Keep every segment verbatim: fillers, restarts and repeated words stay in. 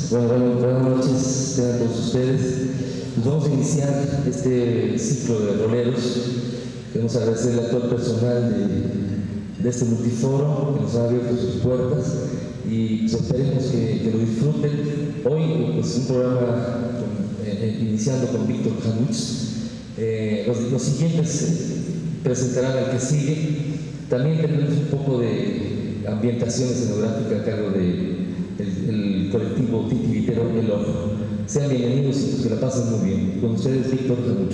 Bueno, bueno, buenas noches a todos ustedes. Pues vamos a iniciar este ciclo de roleros. Queremos agradecer al actual personal de, de este multiforo que nos ha abierto sus puertas y pues esperemos que, que lo disfruten. Hoy, pues, un programa con, eh, iniciando con Víctor Januch. Eh, los, los siguientes eh, presentarán al que sigue. También tendremos un poco de ambientación escenográfica a cargo de el, el colectivo titiritero El Ojo. Sean bienvenidos y pues que la pasen muy bien. Con ustedes, Víctor Januch.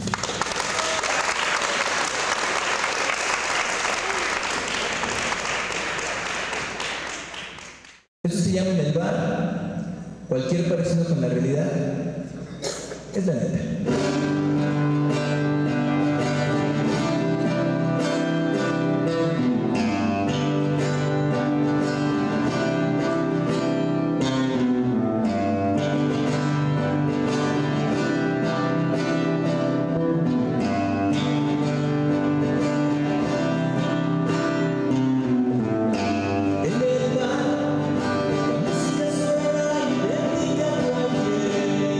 Eso se llama en el bar. Cualquier parecido con la realidad es la neta. En el bar, la música suena idéntica a cualquier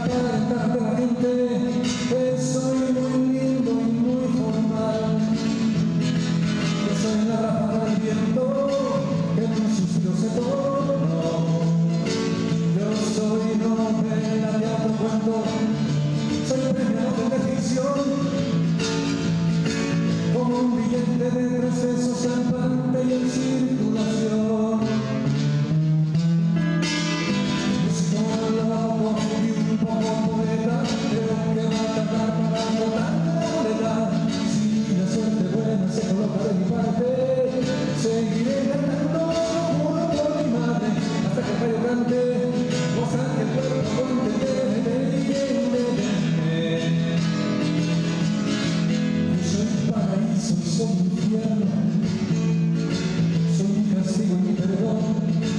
aparentar de la gente que soy muy lindo y muy formal, que soy la ráfaga del viento, que en un suspiro se torna. Yo soy novela, teatro, cuento, soy premiado de ficción, como un billete de tres pesos campante y en circulación. Seguiré cantando, juro por mi madre, hasta que el gallo cante, o hasta que el cuerpo yo soy paraíso y soy infierno, soy mi castigo y mi perdón,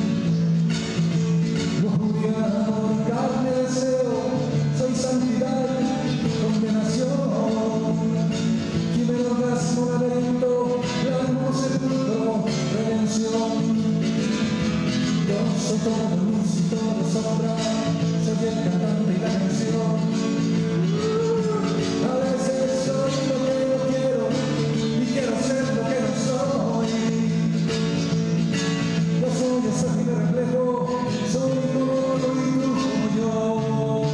lujuria, amor, carne, deseo, soy santidad, condenación, quimera, orgasmo, laberinto, blanco, sepulcro, redención. Yo soy todo luz y todo sombra, soy el cantante y la canción. A veces soy lo que no quiero y quiero ser lo que no soy. Yo soy ese primer reflejo, soy como tú y tú como yo.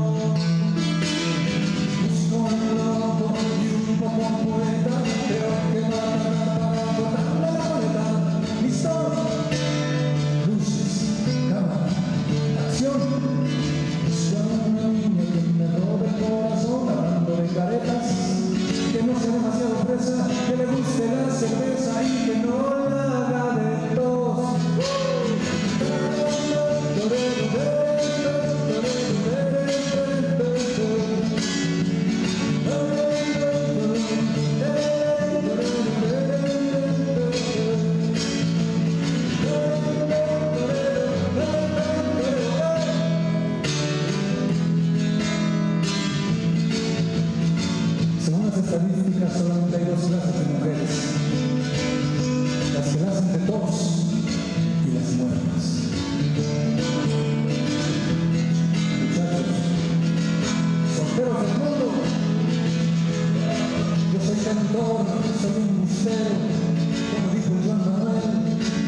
Busco un loco y un poco poeta, creo que va a tardar para cortarme la boleta. ¡Listo! Luces, cámara, acción. Busco a una niña que me robe el corazón hablando de caretas, que no sea demasiado fresa, que le guste la cerveza y que no la haga de tos. Según las estadísticas, solamente hay dos clases de mujeres: las que la hacen de tos y las muertas. Muchachos, solteros del mundo, yo soy cantor, soy un mistero, como dijo Juan Manuel.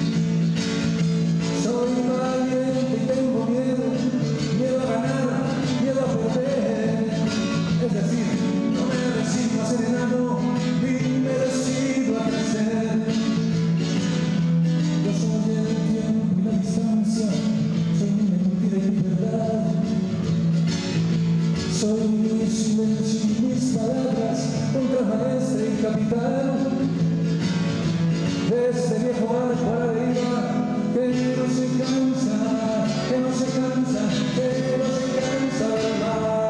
Soy valiente y tengo miedo, miedo a ganar, miedo a perder. Es decir, no me decido a ser enano, ni me decido a crecer. Yo soy el tiempo y la distancia, soy mi mentira y mi verdad. Soy mi silencio y mis palabras, contramaestre y capitán. De este viejo barco a la deriva, que no se cansa, que no se cansa, que no se cansa del mar.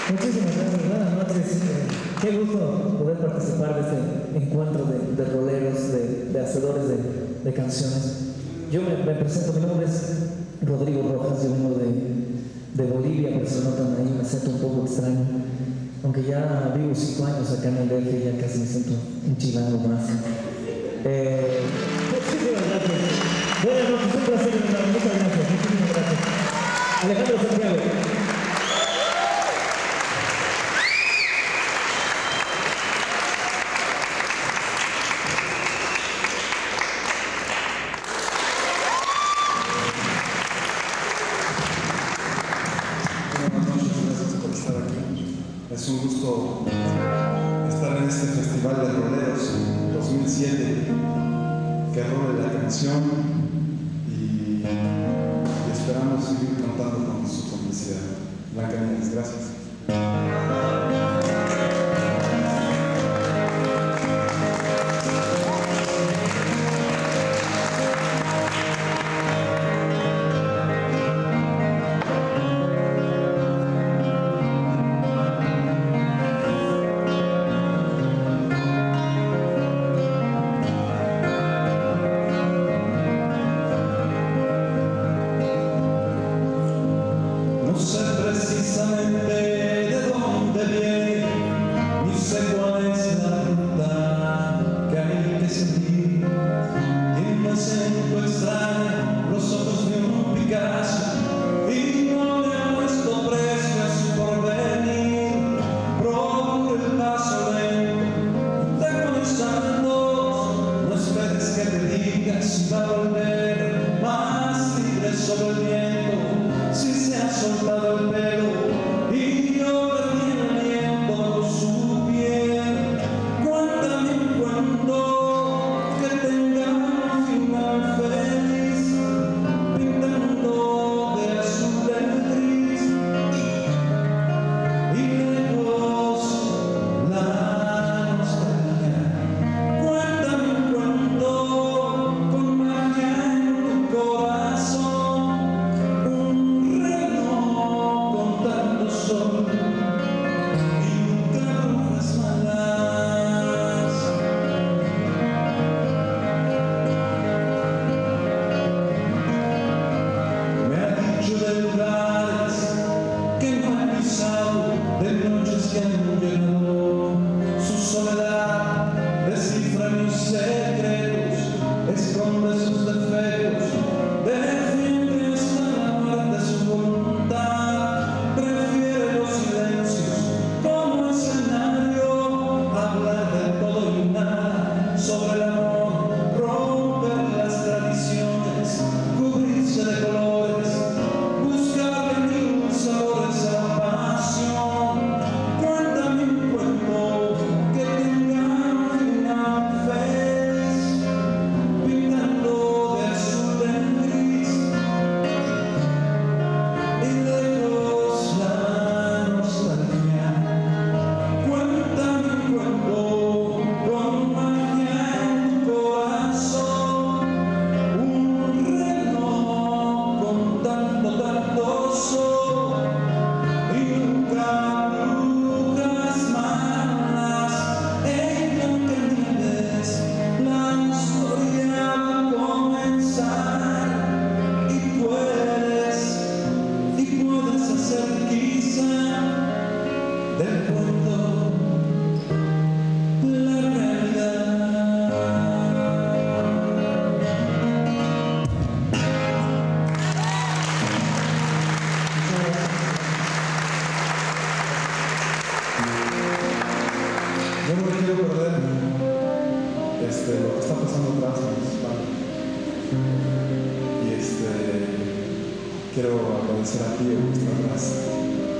Muchísimas gracias, buenas noches. Qué gusto poder participar de este encuentro de, de roleros, de, de hacedores de, de canciones. Yo me, me presento, mi nombre es Rodrigo Rojas, yo vengo de, de Bolivia, pero se notan ahí un acento un poco extraño. Aunque ya vivo cinco años acá en el D F, ya casi me siento un chilango más. Eh, muchísimas gracias. Buenas noches, un placer, muchas gracias, muchísimas gracias. Alejandro Santiago. Es un gusto estar en este Festival de Roleros dos mil siete, que role la canción y, y esperamos seguir contando con su complicidad. Blanca Nieves, gracias. No sé precisamente de dónde viene, ni sé cuál es la ruta que hay que seguir. Tiene un acento extraño, los ojos de un Picasso, y no le ha puesto precio a su porvenir. Procura el paso lento, te conectando, no esperes que te diga si va a volver más libre sobre el viento. Si se ha soltado el pelo y yo perdí el aliento por su piel, cuéntame un cuento que tenga un final feliz, pintando de azul el gris y lejos la nostalgia. Cuéntame un cuento con magia en tu corazón, sol y nunca brujas malas. Me ha dicho de lugares que no ha pisado, de noches que han llenado su soledad, descifra mis secretos, esconde sus defectos, defiende hasta la muerte su voluntad. Prefiere los silencios como escenario, hablar de todo y nada, sobre el amor, romper las tradiciones, cubrirse de colores, buscar de mil sabores a la pasión. Cuéntame un cuento que tenga un final feliz, pintando de azul en gris y lejos la nostalgia. Cuéntame un cuento con magia en tu corazón, un reloj contando tanto sol y nunca brujas malas. En Blancanieves la historia va a comenzar y puedes y puedes hacer quizá del cuento la realidad. Yo no me quiero perder este, lo que está pasando atrás en mi espalda. Y este, quiero agradecer a ti que está atrás.